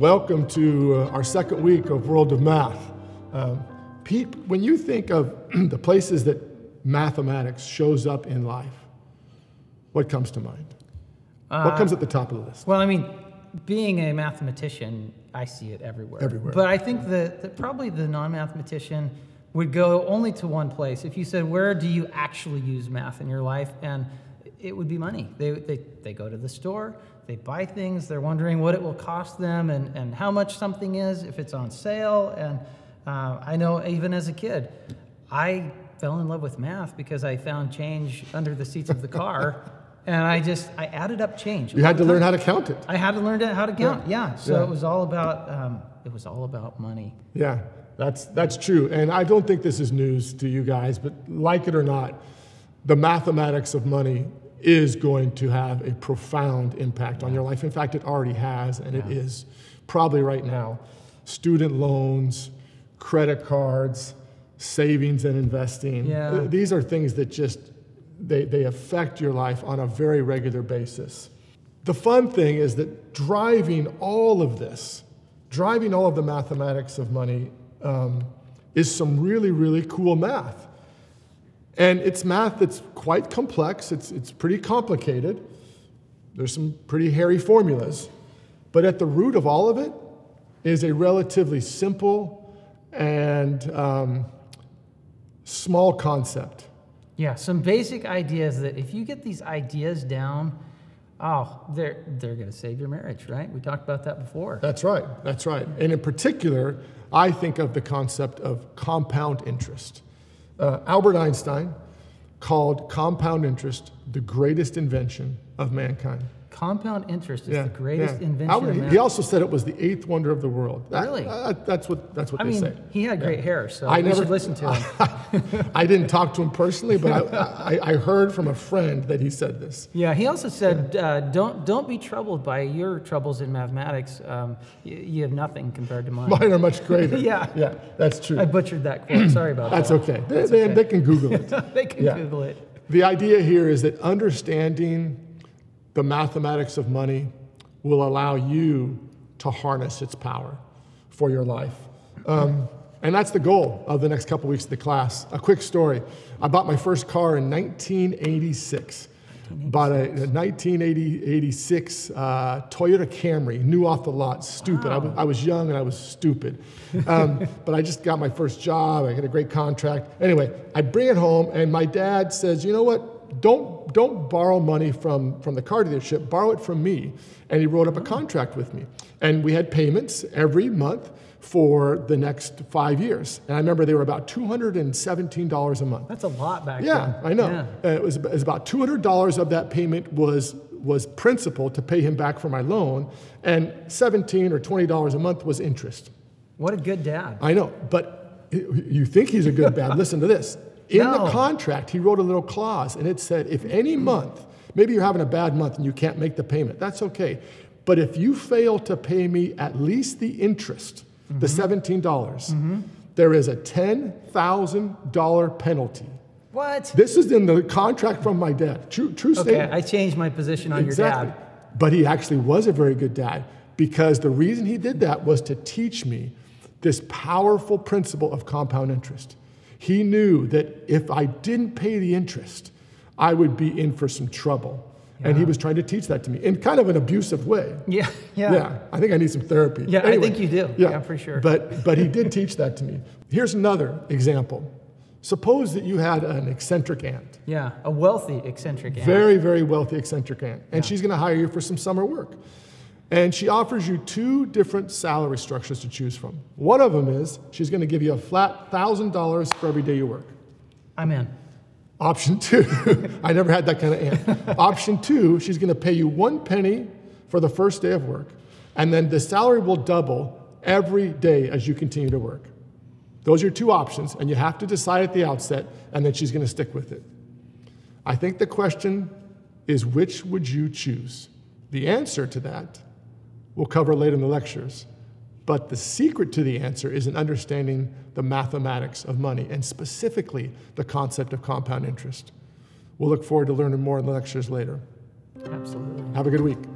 welcome to our second week of World of Math. Pete, when you think of the places that mathematics shows up in life, what comes to mind? What comes at the top of the list? Well, I mean, being a mathematician, I see it everywhere. Everywhere. But I think that probably the non-mathematician would go only to one place. If you said, where do you actually use math in your life? And it would be money. They go to the store, they buy things, they're wondering what it will cost them and how much something is, if it's on sale. And I know even as a kid, I fell in love with math because I found change under the seats of the car. And I added up change. You had to learn how to count it. I had to learn how to count, yeah. So it was all about money. Yeah, that's true. And I don't think this is news to you guys, but like it or not, the mathematics of money is going to have a profound impact on your life. In fact, it already has, and it is probably right now. Student loans, credit cards, savings and investing. Yeah. These are things that just, they affect your life on a very regular basis. The fun thing is that driving all of the mathematics of money is some really, really cool math. And it's math that's quite complex. It's pretty complicated. There's some pretty hairy formulas. But at the root of all of it is a relatively simple and small concept. Yeah, some basic ideas that if you get these ideas down, they're going to save your marriage, right? We talked about that before. That's right. And in particular, I think of the concept of compound interest. Albert Einstein called compound interest the greatest invention of mankind. Compound interest is the greatest invention of mankind. He also said it was the 8th wonder of the world. Really? That's what they say. He had great hair, so we should listen to him. I didn't talk to him personally, but I heard from a friend that he said this. Yeah, he also said, don't be troubled by your troubles in mathematics. You have nothing compared to mine. Mine are much greater. Yeah, that's true. I butchered that quote. Sorry about that. That's okay. They can Google it. They can Google it. The idea here is that understanding the mathematics of money will allow you to harness its power for your life. And that's the goal of the next couple weeks of the class. A quick story. I bought my first car in 1986. Bought a 1986 Toyota Camry, new off the lot, stupid. Wow. I was young and I was stupid. But I just got my first job, I got a great contract. Anyway, I bring it home and my dad says, you know what? Don't borrow money from the car dealership, borrow it from me. And he wrote up a contract with me. And we had payments every month for the next 5 years. And I remember they were about $217 a month. That's a lot back then. Yeah, I know. Yeah. It was about $200 of that payment was principal to pay him back for my loan, and $17 or $20 a month was interest. What a good dad. I know, but you think he's a good dad. Listen to this. In the contract, he wrote a little clause, and it said, if any month, maybe you're having a bad month and you can't make the payment, that's okay. But if you fail to pay me at least the interest, the $17, there is a $10,000 penalty. What? This is in the contract from my dad. True statement. Okay, I changed my position on your dad. But he actually was a very good dad, because the reason he did that was to teach me this powerful principle of compound interest. He knew that if I didn't pay the interest, I would be in for some trouble. Yeah. And he was trying to teach that to me in kind of an abusive way. Yeah. I think I need some therapy. Yeah, anyway, I think you do. Yeah, for sure. But he did teach that to me. Here's another example. Suppose that you had an eccentric aunt. Yeah, a wealthy eccentric aunt. Very, very wealthy eccentric aunt. And she's going to hire you for some summer work. And she offers you 2 different salary structures to choose from. One of them is she's going to give you a flat $1,000 for every day you work. I'm in. Option 2, I never had that kind of aunt. Option 2, she's going to pay you 1 penny for the first day of work, and then the salary will double every day as you continue to work. Those are your 2 options, and you have to decide at the outset, and then she's going to stick with it. I think the question is, which would you choose? The answer to that we'll cover later in the lectures. But the secret to the answer is in understanding the mathematics of money, and specifically the concept of compound interest. We'll look forward to learning more in the lectures later. Absolutely. Have a good week.